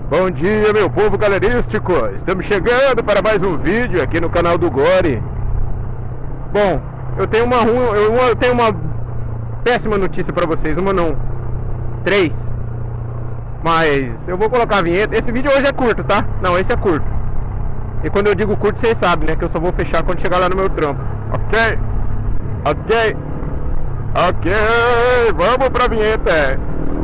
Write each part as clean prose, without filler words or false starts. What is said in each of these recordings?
Bom dia, meu povo galerístico. Estamos chegando para mais um vídeo aqui no canal do Gore. Bom, eu tenho uma péssima notícia para vocês. Uma não, 3. Mas eu vou colocar a vinheta. Esse vídeo hoje é curto, tá? Não, esse é curto. E quando eu digo curto, vocês sabem, né? Que eu só vou fechar quando chegar lá no meu trampo. Ok? Ok? Ok, vamos pra vinheta.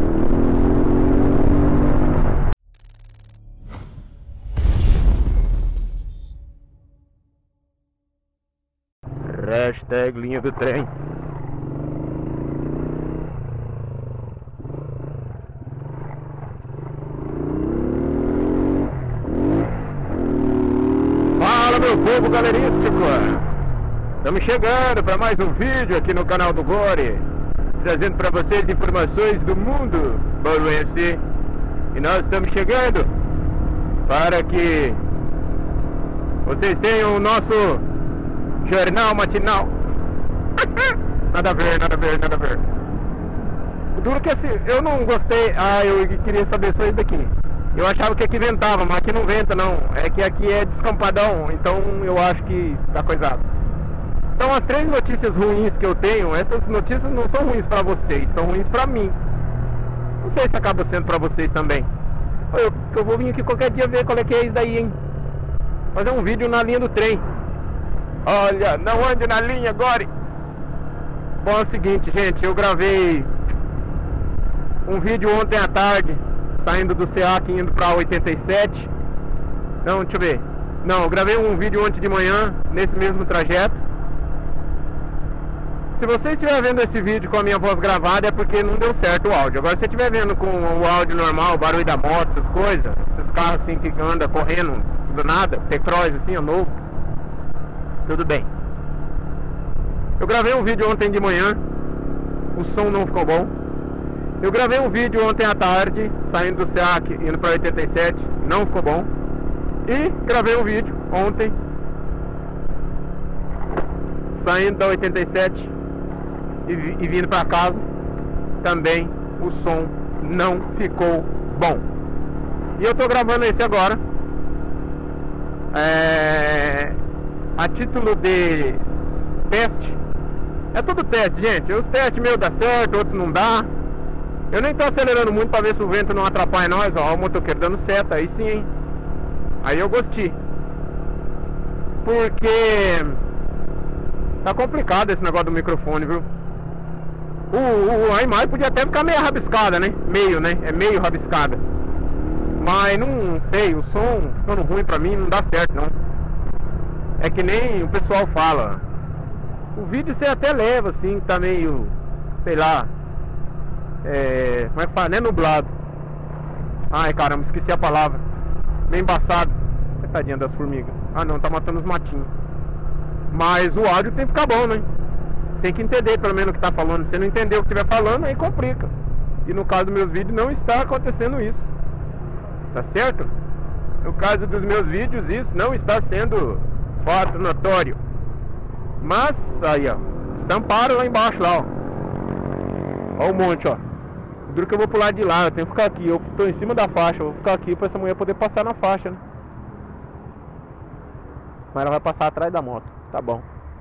Hashtag linha do trem. Fala, meu povo galerístico. Estamos chegando para mais um vídeo aqui no canal do Gore, trazendo para vocês informações do mundo bauruense. E nós estamos chegando para que vocês tenham o nosso jornal matinal. Nada a ver, nada a ver, nada a ver. O duro que assim, eu não gostei. Eu queria saber só isso daqui. Eu achava que aqui ventava, mas aqui não venta não. É que aqui é descampadão, então eu acho que tá coisado. Então as 3 notícias ruins que eu tenho, essas notícias não são ruins pra vocês, são ruins pra mim. Não sei se acaba sendo pra vocês também. Eu vou vir aqui qualquer dia ver qual é que é isso daí, hein. Fazer um vídeo na linha do trem. Olha, não ande na linha agora. Bom, é o seguinte, gente, eu gravei um vídeo ontem à tarde, saindo do SEAC indo pra 87. Não, deixa eu ver. Não, eu gravei um vídeo ontem de manhã, nesse mesmo trajeto. Se você estiver vendo esse vídeo com a minha voz gravada, é porque não deu certo o áudio. Agora, se você estiver vendo com o áudio normal, o barulho da moto, essas coisas, esses carros assim que andam correndo do nada, T-Cross assim, novo, tudo bem. Eu gravei um vídeo ontem de manhã, o som não ficou bom. Eu gravei um vídeo ontem à tarde, saindo do SEAC, indo para 87, não ficou bom. E gravei um vídeo ontem, saindo da 87 e vindo para casa, também o som não ficou bom. E eu tô gravando esse agora, a título de teste. É tudo teste, gente. Os testes meus dá certo, outros não dá. Eu nem tô acelerando muito pra ver se o vento não atrapalha nós. Ó, o motoqueiro dando seta, aí sim, hein? Aí eu gostei. Porque tá complicado esse negócio do microfone, viu? A imagem podia até ficar meio rabiscada, né? Meio, né? É meio rabiscada. Mas não sei, o som ficando ruim pra mim não dá certo, não. É que nem o pessoal fala. O vídeo você até leva, assim, tá meio, sei lá, como é que fala? Não é nublado. Ai, caramba, esqueci a palavra. Meio embaçado. Tadinha das formigas. Ah, não, tá matando os matinhos. Mas o áudio tem que ficar bom, né? Você tem que entender pelo menos o que tá falando. Se você não entender o que estiver falando, aí complica. E no caso dos meus vídeos não está acontecendo isso. Tá certo? No caso dos meus vídeos, isso não está sendo fato notório. Mas, aí ó, estamparam lá embaixo lá, ó. Ó o monte, ó. Duro que eu vou pular de lá, eu tenho que ficar aqui. Eu tô em cima da faixa, eu vou ficar aqui pra essa mulher poder passar na faixa, né? Mas ela vai passar atrás da moto, tá bom.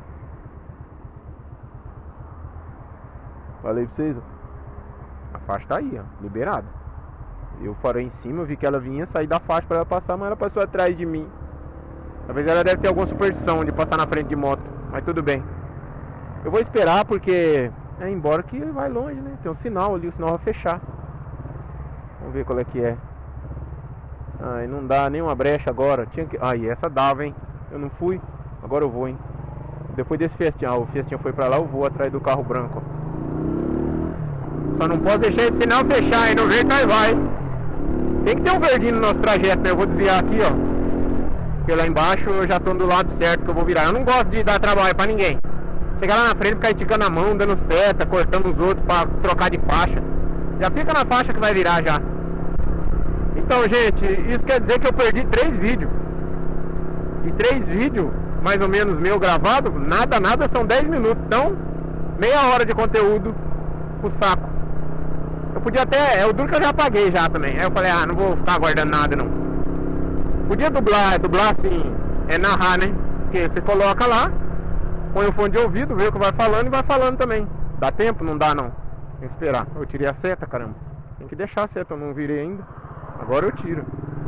Falei pra vocês, ó. A faixa tá aí, ó, liberada. Eu farei em cima, eu vi que ela vinha sair da faixa pra ela passar, mas ela passou atrás de mim. Talvez ela deve ter alguma superstição de passar na frente de moto, mas tudo bem. Eu vou esperar porque embora que vai longe, né? Tem um sinal ali, o sinal vai fechar. Vamos ver qual é que é. Ai, não dá nenhuma brecha agora. Tinha que... Ai, essa dava, hein? Eu não fui, agora eu vou, hein? Depois desse Fiestinha, o Fiestinha foi pra lá, eu vou atrás do carro branco, ó. Só não posso deixar esse sinal fechar, hein? No jeito aí vai. Tem que ter um verdinho no nosso trajeto, né? Eu vou desviar aqui, ó. Porque lá embaixo eu já tô do lado certo que eu vou virar. Eu não gosto de dar trabalho pra ninguém. Chegar lá na frente, ficar esticando a mão, dando seta, cortando os outros pra trocar de faixa. Já fica na faixa que vai virar já. Então, gente, isso quer dizer que eu perdi 3 vídeos. E 3 vídeos, mais ou menos, meu gravado, nada, são 10 minutos. Então, meia hora de conteúdo pro saco. Eu podia até, o duro que eu já paguei já também. Aí eu falei, não vou ficar aguardando nada não. Podia dublar assim, narrar, né? Porque você coloca lá, põe o fone de ouvido, vê o que vai falando e vai falando também. Dá tempo? Não dá não. Tem que esperar. Eu tirei a seta, caramba. Tem que deixar a seta, eu não virei ainda. Agora eu tiro.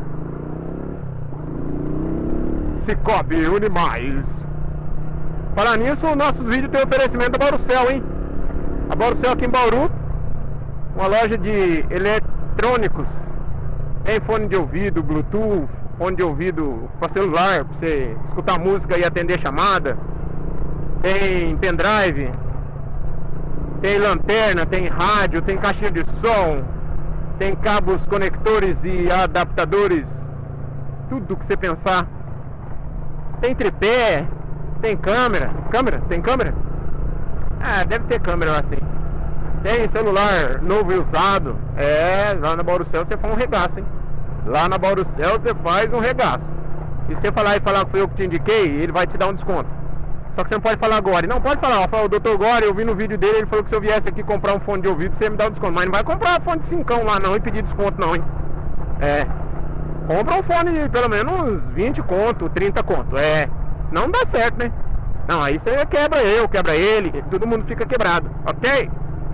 Cicobi Unimais. Falar nisso, os nossos vídeos tem oferecimento da Baurucel, hein? A Baurucel aqui em Bauru, uma loja de eletrônicos. Tem fone de ouvido, Bluetooth, fone de ouvido para celular, para você escutar música e atender chamada. Tem pendrive, tem lanterna, tem rádio, tem caixinha de som, tem cabos conectores e adaptadores, tudo que você pensar. Tem tripé, tem câmera. Tem câmera? Deve ter câmera assim. Tem celular novo e usado. Lá na Baurucel você faz um regaço, hein? Lá na Baurucel você faz um regaço. E se você falar que foi eu que te indiquei, ele vai te dar um desconto. Só que você não pode falar agora. Não, pode falar, o Dr. Gore, eu vi no vídeo dele, ele falou que se eu viesse aqui comprar um fone de ouvido, você me dá um desconto. Mas não vai comprar fone de 5 lá não e pedir desconto não, hein? Compra um fone de pelo menos 20 conto, 30 conto. Senão não dá certo, né? Não, aí você quebra quebra ele, todo mundo fica quebrado, ok?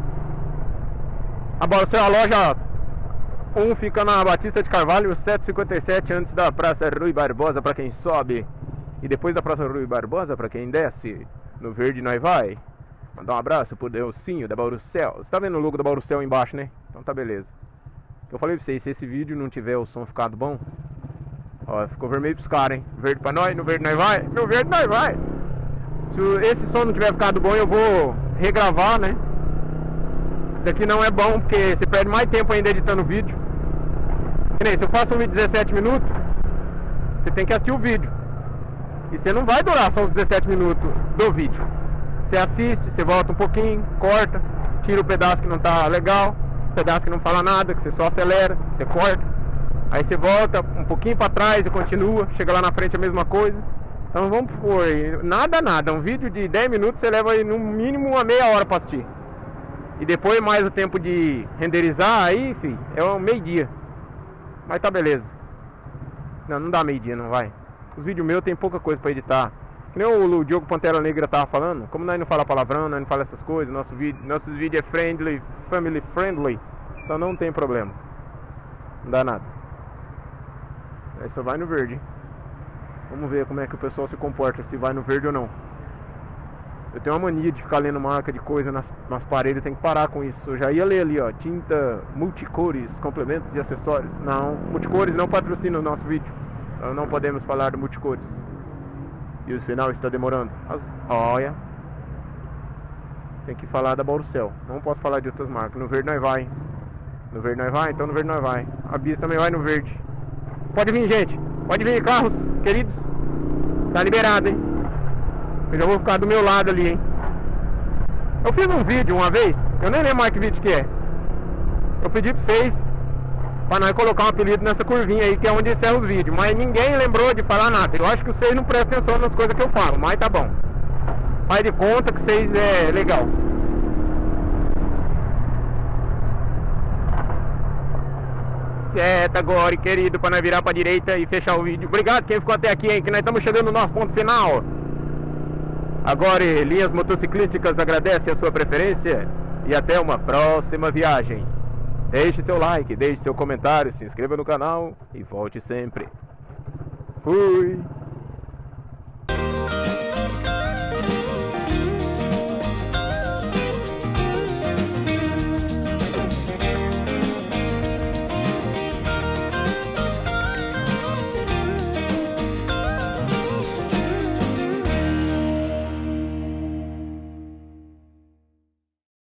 A Baurucel, a loja 1 fica na Batista de Carvalho, 757, antes da Praça Rui Barbosa para quem sobe. E depois da Praça Rui Barbosa para quem desce. No verde nós vai. Mandar um abraço pro Delcinho da Baurucel. Você tá vendo o logo da Baurucel embaixo, né? Então tá beleza. Eu falei pra vocês, se esse vídeo não tiver o som ficado bom, ó, ficou vermelho pros caras, hein? Verde pra nós, no verde nós vai, no verde nós vai. Se esse som não tiver ficado bom, eu vou regravar, né? Daqui não é bom, porque você perde mais tempo ainda editando o vídeo. Que nem, se eu faço um vídeo de 17 minutos, você tem que assistir o vídeo. E você não vai durar só os 17 minutos do vídeo. Você assiste, você volta um pouquinho, corta, tira o pedaço que não tá legal, pedaço que não fala nada, que você só acelera, você corta, aí você volta um pouquinho para trás e continua, chega lá na frente a mesma coisa. Então vamos por nada, um vídeo de 10 minutos você leva aí no mínimo uma meia hora para assistir. E depois mais o tempo de renderizar aí, filho, é um meio-dia. Mas tá beleza. Não dá meio-dia, não vai. Os vídeos meus tem pouca coisa para editar. Que nem o Diogo Pantera Negra tava falando, como nós não fala palavrão, nós não fala essas coisas, nossos vídeos é friendly, family friendly, então não tem problema. Não dá nada. Aí só vai no verde. Vamos ver como é que o pessoal se comporta, se vai no verde ou não. Eu tenho uma mania de ficar lendo marca de coisa nas paredes, tem que parar com isso. Eu já ia ler ali, ó, tinta multicores, complementos e acessórios. Não, multicores não patrocina o nosso vídeo. Então não podemos falar de multicores. E o sinal está demorando. Olha. Tem que falar da Baurucel. Não posso falar de outras marcas. No verde nós vai. No verde nós vai? Então no verde nós vai. A Bis também vai no verde. Pode vir, gente. Pode vir, carros, queridos. Tá liberado, hein? Eu já vou ficar do meu lado ali, hein? Eu fiz um vídeo uma vez. Eu nem lembro mais que vídeo que é. Eu pedi pra vocês pra nós colocar um apelido nessa curvinha aí, que é onde encerra os vídeos. Mas ninguém lembrou de falar nada. Eu acho que vocês não prestam atenção nas coisas que eu falo. Mas tá bom. Faz de conta que vocês é legal. Seta agora, querido, pra nós virar pra direita e fechar o vídeo. Obrigado quem ficou até aqui, hein, que nós estamos chegando no nosso ponto final. Agora, Linhas Motociclísticas agradece a sua preferência e até uma próxima viagem. Deixe seu like, deixe seu comentário, se inscreva no canal e volte sempre. Fui!